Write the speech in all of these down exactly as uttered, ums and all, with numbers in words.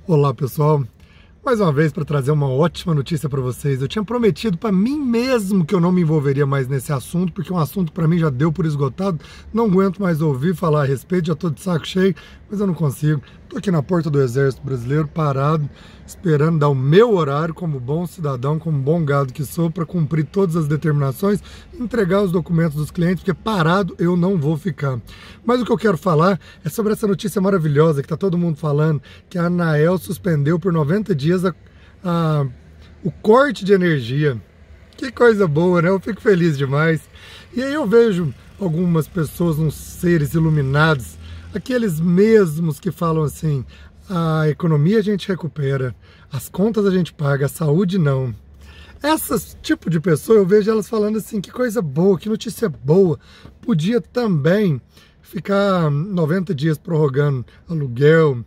Olá pessoal, mais uma vez para trazer uma ótima notícia para vocês. Eu tinha prometido para mim mesmo que eu não me envolveria mais nesse assunto, porque um assunto para mim já deu por esgotado, não aguento mais ouvir falar a respeito, já estou de saco cheio, mas eu não consigo. Estou aqui na porta do Exército Brasileiro, parado, esperando dar o meu horário como bom cidadão, como bom gado que sou, para cumprir todas as determinações, entregar os documentos dos clientes, porque parado eu não vou ficar. Mas o que eu quero falar é sobre essa notícia maravilhosa que está todo mundo falando, que a Anael suspendeu por noventa dias a, a, o corte de energia. Que coisa boa, né? Eu fico feliz demais. E aí eu vejo algumas pessoas, uns seres iluminados, aqueles mesmos que falam assim: a economia a gente recupera, as contas a gente paga, a saúde não. Esse tipo de pessoa eu vejo elas falando assim: que coisa boa, que notícia boa. Podia também ficar noventa dias prorrogando aluguel,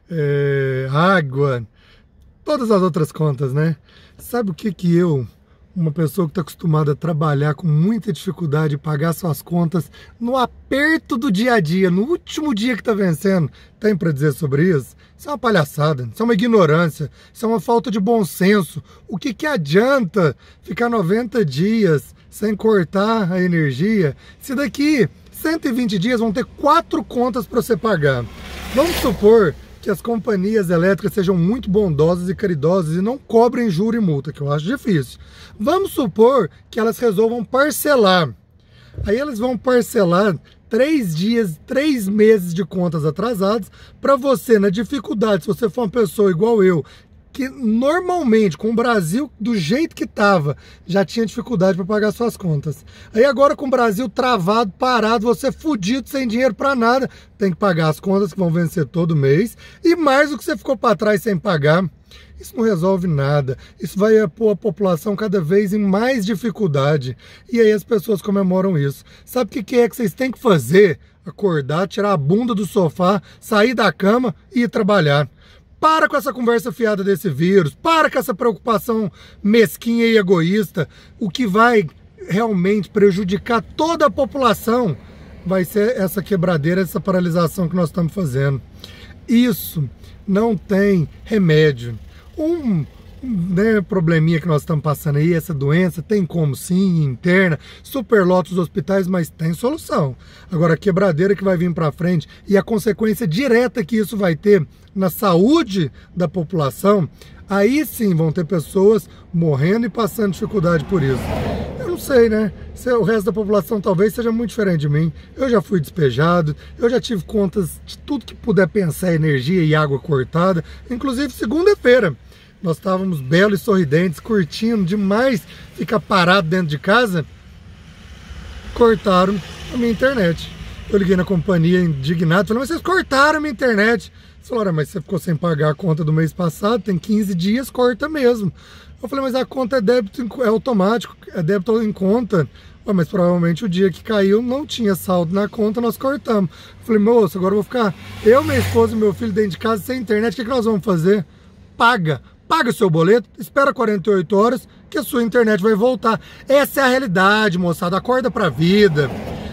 é, água, todas as outras contas, né? Sabe o que que eu, uma pessoa que está acostumada a trabalhar com muita dificuldade e pagar suas contas no aperto do dia a dia, no último dia que está vencendo, tem para dizer sobre isso? Isso é uma palhaçada, isso é uma ignorância, isso é uma falta de bom senso. O que que adianta ficar noventa dias sem cortar a energia, se daqui cento e vinte dias vão ter quatro contas para você pagar? Vamos supor que as companhias elétricas sejam muito bondosas e caridosas e não cobrem juro e multa, que eu acho difícil. Vamos supor que elas resolvam parcelar. Aí elas vão parcelar três dias, três meses de contas atrasadas para você, na dificuldade, se você for uma pessoa igual eu, que normalmente, com o Brasil do jeito que estava, já tinha dificuldade para pagar suas contas. Aí agora com o Brasil travado, parado, você fudido, sem dinheiro para nada, tem que pagar as contas que vão vencer todo mês, e mais o que você ficou para trás sem pagar. Isso não resolve nada, isso vai pôr a população cada vez em mais dificuldade, e aí as pessoas comemoram isso. Sabe o que que é que vocês têm que fazer? Acordar, tirar a bunda do sofá, sair da cama e ir trabalhar. Para com essa conversa fiada desse vírus, para com essa preocupação mesquinha e egoísta. O que vai realmente prejudicar toda a população vai ser essa quebradeira, essa paralisação que nós estamos fazendo. Isso não tem remédio. Um né, probleminha que nós estamos passando aí, essa doença, tem como sim, interna, superlota os hospitais, mas tem solução. Agora, a quebradeira que vai vir para frente e a consequência direta que isso vai ter na saúde da população, aí sim vão ter pessoas morrendo e passando dificuldade por isso. Eu não sei, né? Se o resto da população talvez seja muito diferente de mim. Eu já fui despejado, eu já tive contas de tudo que puder pensar, energia e água cortada, inclusive segunda-feira. Nós estávamos belos e sorridentes, curtindo demais ficar parado dentro de casa. Cortaram a minha internet. Eu liguei na companhia indignado, falei: mas vocês cortaram a minha internet. Eles falaram: mas você ficou sem pagar a conta do mês passado, tem quinze dias, corta mesmo. Eu falei: mas a conta é débito, é automático, é débito em conta. Ah, mas provavelmente o dia que caiu não tinha saldo na conta, nós cortamos. Eu falei: moço, agora eu vou ficar eu, minha esposa e meu filho dentro de casa sem internet, o que, que nós vamos fazer? Paga. Paga seu boleto, espera quarenta e oito horas que a sua internet vai voltar. Essa é a realidade, moçada. Acorda pra vida.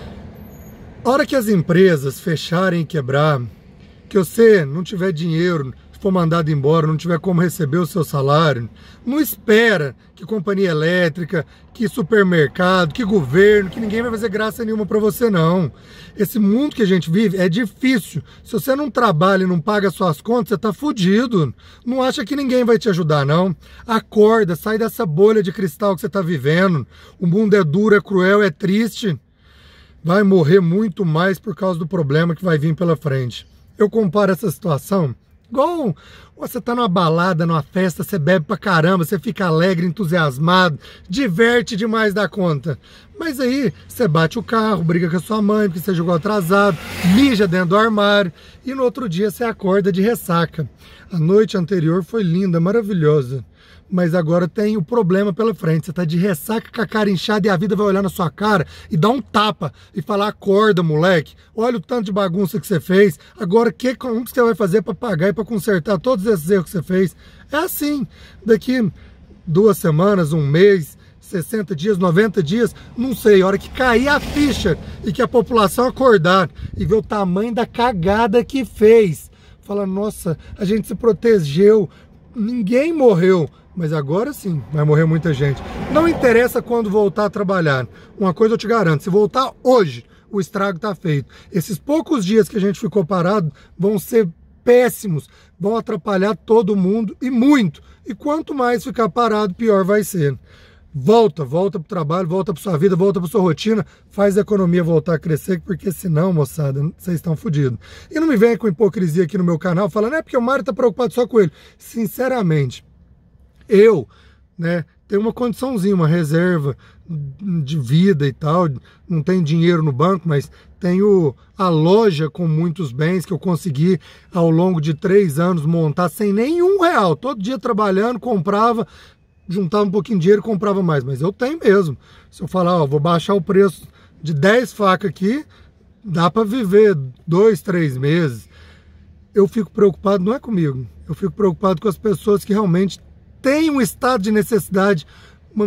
A hora que as empresas fecharem e quebrar, que você não tiver dinheiro, for mandado embora, não tiver como receber o seu salário, não espera que companhia elétrica, que supermercado, que governo, que ninguém vai fazer graça nenhuma para você, não. Esse mundo que a gente vive é difícil. Se você não trabalha e não paga suas contas, você tá fudido. Não acha que ninguém vai te ajudar, não. Acorda, sai dessa bolha de cristal que você tá vivendo. O mundo é duro, é cruel, é triste. Vai morrer muito mais por causa do problema que vai vir pela frente. Eu comparo essa situação igual você tá numa balada, numa festa, você bebe pra caramba, você fica alegre, entusiasmado, diverte demais da conta. Mas aí você bate o carro, briga com a sua mãe porque você jogou atrasado, mija dentro do armário e no outro dia você acorda de ressaca. A noite anterior foi linda, maravilhosa. Mas agora tem o problema pela frente. Você tá de ressaca com a cara inchada e a vida vai olhar na sua cara e dar um tapa e falar: acorda, moleque, olha o tanto de bagunça que você fez, agora que, como que você vai fazer para pagar e para consertar todos esses erros que você fez? É assim, daqui duas semanas, um mês, sessenta dias, noventa dias, não sei, a hora que cair a ficha e que a população acordar e ver o tamanho da cagada que fez, fala, nossa, a gente se protegeu, ninguém morreu. Mas agora sim, vai morrer muita gente. Não interessa quando voltar a trabalhar. Uma coisa eu te garanto, se voltar hoje, o estrago está feito. Esses poucos dias que a gente ficou parado vão ser péssimos, vão atrapalhar todo mundo e muito. E quanto mais ficar parado, pior vai ser. Volta, volta para o trabalho, volta para sua vida, volta para sua rotina, faz a economia voltar a crescer, porque senão, moçada, vocês estão fodidos. E não me venha com hipocrisia aqui no meu canal, falando, é porque o Mário está preocupado só com ele. Sinceramente, eu, né, tenho uma condiçãozinha, uma reserva de vida e tal, não tenho dinheiro no banco, mas tenho a loja com muitos bens que eu consegui ao longo de três anos montar sem nenhum real, todo dia trabalhando, comprava, juntava um pouquinho de dinheiro e comprava mais, mas eu tenho mesmo. Se eu falar, ó, vou baixar o preço de dez facas aqui, dá para viver dois, três meses. Eu fico preocupado, não é comigo, eu fico preocupado com as pessoas que realmente têm um estado de necessidade, uma,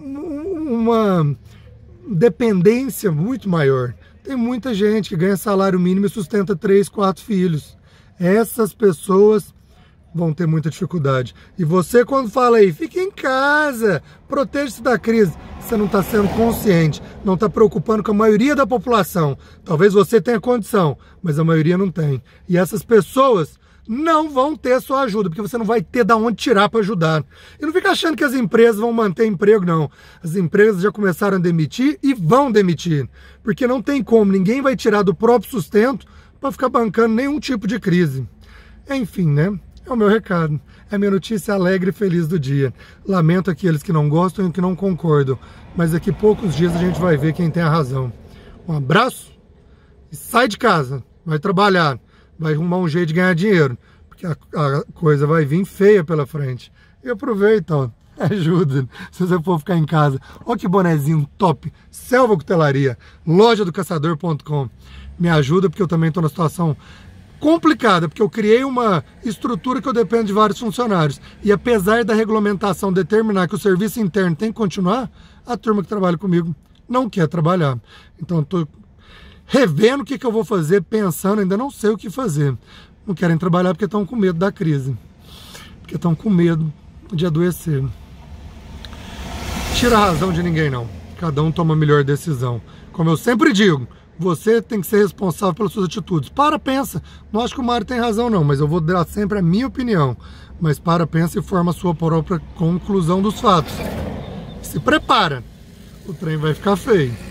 uma dependência muito maior. Tem muita gente que ganha salário mínimo e sustenta três, quatro filhos. Essas pessoas vão ter muita dificuldade. E você, quando fala aí, fique em casa, proteja-se da crise, você não está sendo consciente, não está preocupando com a maioria da população. Talvez você tenha condição, mas a maioria não tem. E essas pessoas não vão ter sua ajuda, porque você não vai ter de onde tirar para ajudar. E não fica achando que as empresas vão manter emprego, não. As empresas já começaram a demitir e vão demitir, porque não tem como, ninguém vai tirar do próprio sustento para ficar bancando nenhum tipo de crise. Enfim, né? É o meu recado. É a minha notícia alegre e feliz do dia. Lamento aqueles que não gostam e que não concordam, mas daqui a poucos dias a gente vai ver quem tem a razão. Um abraço e sai de casa, vai trabalhar. Vai arrumar um jeito de ganhar dinheiro, porque a, a coisa vai vir feia pela frente. E aproveita, ó, ajuda, se você for ficar em casa. Olha que bonezinho top, Selva Cutelaria, loja do caçador ponto com. Me ajuda, porque eu também estou numa situação complicada, porque eu criei uma estrutura que eu dependo de vários funcionários. E apesar da regulamentação determinar que o serviço interno tem que continuar, a turma que trabalha comigo não quer trabalhar. Então, eu estou revendo o que, que eu vou fazer, pensando, ainda não sei o que fazer. Não querem trabalhar porque estão com medo da crise. Porque estão com medo de adoecer. Tira a razão de ninguém, não. Cada um toma a melhor decisão. Como eu sempre digo, você tem que ser responsável pelas suas atitudes. Para, pensa. Não acho que o Mário tem razão, não, mas eu vou dar sempre a minha opinião. Mas para, pensa e forma a sua própria conclusão dos fatos. Se prepara. O trem vai ficar feio.